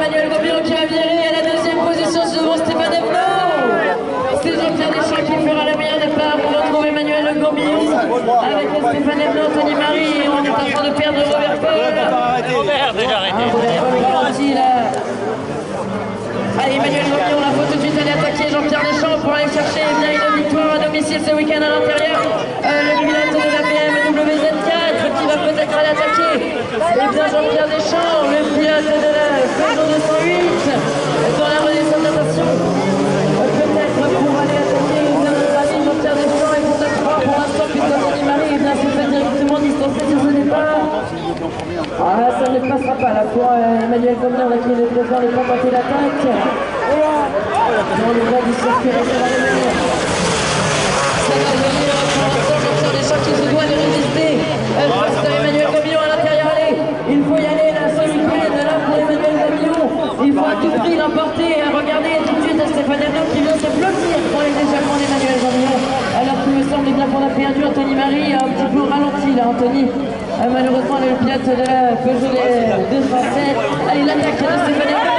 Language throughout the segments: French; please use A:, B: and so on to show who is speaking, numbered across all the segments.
A: Emmanuel Gambillon qui a viré à la deuxième position devant Stéphane Evno. C'est Jean-Pierre Deschamps qui fera la meilleure départ. On retrouve Emmanuel Gambillon avec Stéphane Evno, Tony Marie. On est en train de perdre Robert Paul.
B: Robert, déjà arrêté.
A: Robert Paul ralenti là. Allez, Emmanuel Gambillon, la faut tout de suite aller attaquer Jean-Pierre Deschamps pour aller chercher bien une victoire à domicile ce week-end à l'intérieur. Le pilote de la BMW Z4 qui va peut-être aller attaquer. Et bien Jean-Pierre Deschamps, le pilote de la Peugeot 208 dans la redescendation. Peut-être pour aller attaquer bien notre ami Jean-Pierre Deschamps et pour notre croire pour l'instant que Tony Marie est bien se fait directement distancer sur ce départ. Ah, ça ne passera pas là pour Emmanuel Gambillon qui est présent les pas tenter l'attaque. Dans le bas du circuit, ça va revenir. Ça va revenir pour l'instant Jean-Pierre Deschamps qui se doit de résister. Face à Emmanuel Gambillon à l'intérieur. Allez, il faut y aller là ce week-end là pour Emmanuel Gambillon. Il faut à tout prix l'emporter. Regardez tout de suite à Stéphane Evno qui vient se blottir pour les échappements d'Emmanuel Gambillon. Alors qu'il me semble bien qu'on a perdu Anthony Marie un petit peu ralenti là, Anthony. Malheureusement le pilote de la Peugeot 207. Allez, l'attaque de Stéphane Evno.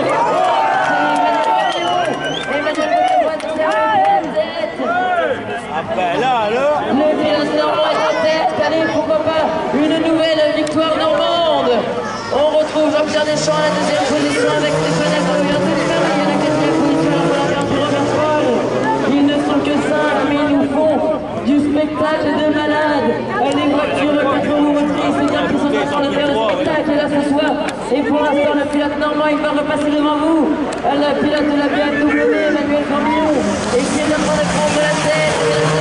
A: Le pilote normand est en tête. Allez, pourquoi pas une nouvelle victoire normande. On retrouve Jean-Pierre Deschamps à la deuxième position avec Stéphane Evno et Anthony Marie à la quatrième position. Robert Paul. Ils ne sont que 5, mais ils nous font du spectacle de malade. Les voitures 4 roues motrices, c'est bien qu'ils sont en train de faire le spectacle là ce soir. Et pour l'instant, le pilote normand, il va repasser devant vous. Le pilote de la BMW, Emmanuel Gambillon, et qui est en train de prendre la tête.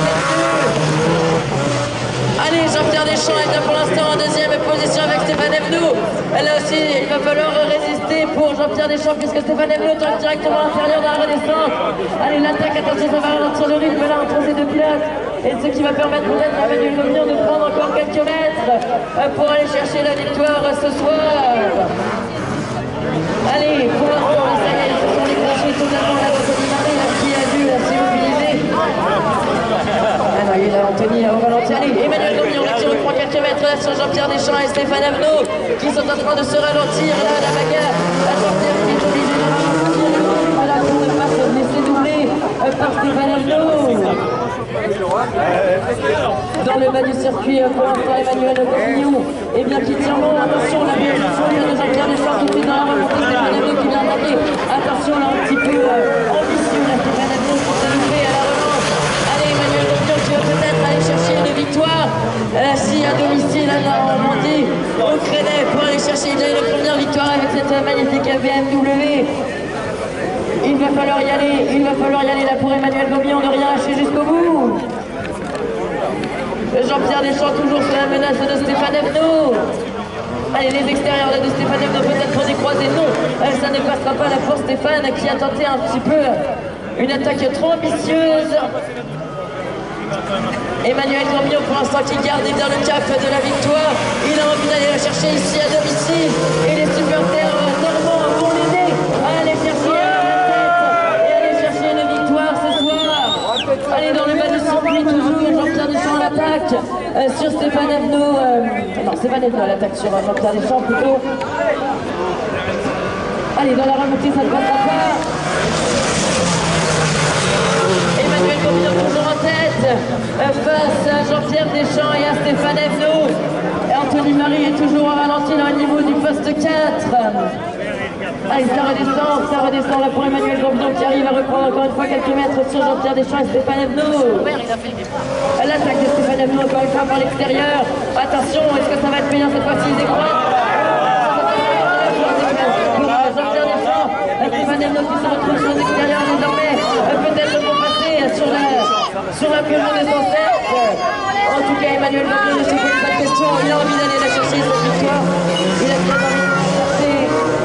A: Allez, Jean-Pierre Deschamps est là pour l'instant en deuxième position avec Stéphane Evno. Là aussi, il va falloir résister pour Jean-Pierre Deschamps puisque Stéphane Evno tente directement à l'intérieur dans la redescente. Allez, l'attaque, attention, ça va ralentir le rythme là entre ces deux pilotes. Et ce qui va permettre peut-être à Emmanuel Gambillon de prendre encore quelques mètres pour aller chercher la victoire ce soir. Allez, pour l'instant, ça y est, ce sont les crachés totalement là d'Anthony Marie qui a dû s'immobiliser. Ah non, il a Anthony au ralenti. Allez, Emmanuel Gambillon qui reprend quelques mètres là sur Jean-Pierre Deschamps et Stéphane Evno qui sont en train de se ralentir là à la bagarre. La Jean-Pierre qui est obligé de ralentir voilà, pour ne pas se laisser doubler par Stéphane Evno. Dans le bas du circuit pour l'instant Emmanuel Gambillon et bien qui tient bon, attention la bien de Jean-Pierre Deschamps tout de suite dans la remontée, Stéphane Evno qui vient attaquer, attention là un petit peu ambitieux là Stéphane Evno qui s'est levé à la relance. Allez Emmanuel Gambillon qui va peut-être aller chercher une victoire si à domicile à Normandie au Crénet pour aller chercher une première victoire avec cette magnifique BMW. Il va falloir y aller là pour Emmanuel Gambillon, de rien lâcher jusqu'au bout. Jean-Pierre Deschamps toujours sous la menace de Stéphane Evno. Allez, les extérieurs là de Stéphane Evno peut-être pour décroiser, non, ça ne passera pas là pour Stéphane qui a tenté un petit peu une attaque trop ambitieuse. Emmanuel Gambillon pour l'instant qui garde bien le cap de la victoire. Il a envie d'aller la chercher ici à domicile et les supporters normands vont l'aider à aller chercher une victoire ce soir. Allez, dans le bas du circuit, toujours Jean-Pierre Deschamps à l'attaque sur Stéphane Evno. Non, Stéphane Evno à l'attaque sur Jean-Pierre Deschamps plutôt. Allez, dans la remontée, ça ne passera pas. Emmanuel Gambillon toujours en tête face à Jean-Pierre Deschamps et à Stéphane Evno. Et Anthony Marie est toujours ralenti dans le niveau du poste 4. Allez, ça redescend là pour Emmanuel Gambillon qui arrive à reprendre encore une fois quelques mètres sur Jean-Pierre Deschamps et Stéphane Evno. L'attaque de Stéphane Evno encore une fois par l'extérieur. Attention, est-ce que ça va être payant cette fois-ci? Jean-Pierre Deschamps, Stéphane Evno qui se retrouve sur l'extérieur désormais. Peut-être pour passer sur la Peugeot 207. En tout cas, Emmanuel Gambillon ne se pose pas de question. Il a envie d'aller la chercher cette victoire. Il a bien envie de la chercher.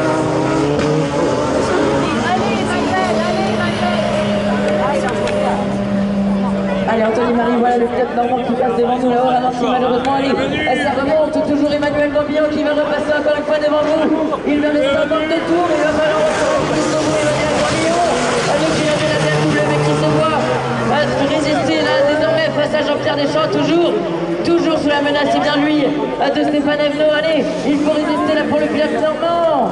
A: Allez, Anthony Marie, voilà le pilote normand qui passe devant nous là-haut, ralenti malheureusement. Allez, ça remonte, toujours Emmanuel Gambillon qui va repasser encore une fois devant vous. Il va rester 52 tours, il va falloir encore jusqu'au bout. Emmanuel Gambillon, le pilote de la BMW qui se voit résister là désormais face à Jean-Pierre Deschamps, toujours sous la menace, c'est bien lui de Stéphane Evno. Allez, il faut résister là pour le pilote normand.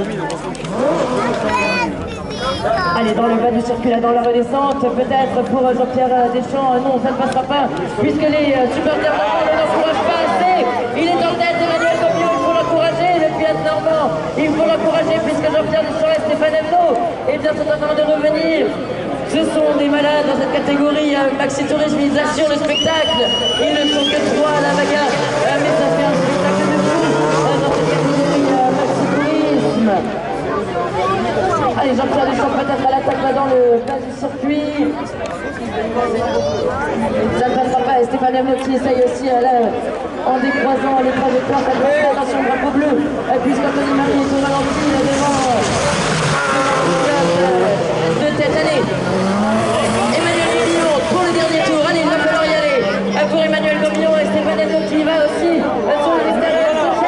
A: Allez, dans le bas du circuit, là, dans la redescente, peut-être pour Jean-Pierre Deschamps. Non, ça ne passera pas, puisque les supporters ne l'encouragent pas assez. Il est en tête, Emmanuel Gomillon, il faut l'encourager, le pilote normand. Il faut l'encourager, puisque Jean-Pierre Deschamps et Stéphane Evno, eh bien, sont en train de revenir. Ce sont des malades dans cette catégorie. Maxi Tourisme, ils assurent le spectacle. Ils ne sont que 3 à la bagarre, mais ça fait un spectacle de fou dans cette catégorie Maxi Tourisme. Allez, Jean-Pierre Deschamps peut-être à l'attaque là dans le bas du circuit. Ça ne passera pas. Et Stéphane Evno qui essaye aussi là, en décroisant les trajectoires. Attention, drapeau bleu, puisqu'Anthony Marie est au ralenti devant de tête. Allez, Emmanuel Gomillon pour le dernier tour. Allez, il va falloir y aller pour Emmanuel Gomillon et Stéphane Evno qui y va aussi sur l'extérieur.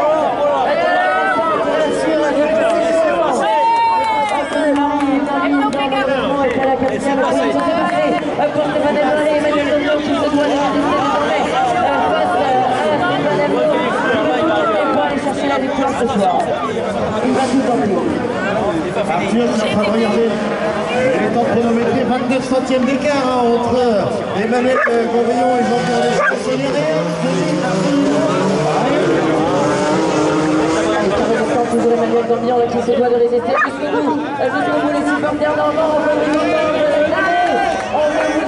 A: Pour Stéphane Evno et Emmanuel Gomillon qui se doit de résister désormais face à Stéphane Evno et pour aller chercher la victoire ce soir. Il va tout tenter.
C: Arthur qui est en train de regarder les temps chronométrés, 29 centièmes d'écart entre Emmanuel Gomillon et Jean-Pierre Deschamps. Accéléré,
A: toujours Emmanuel Gomillon qui se doit de résister jusqu'au bout les supporters normands. On veut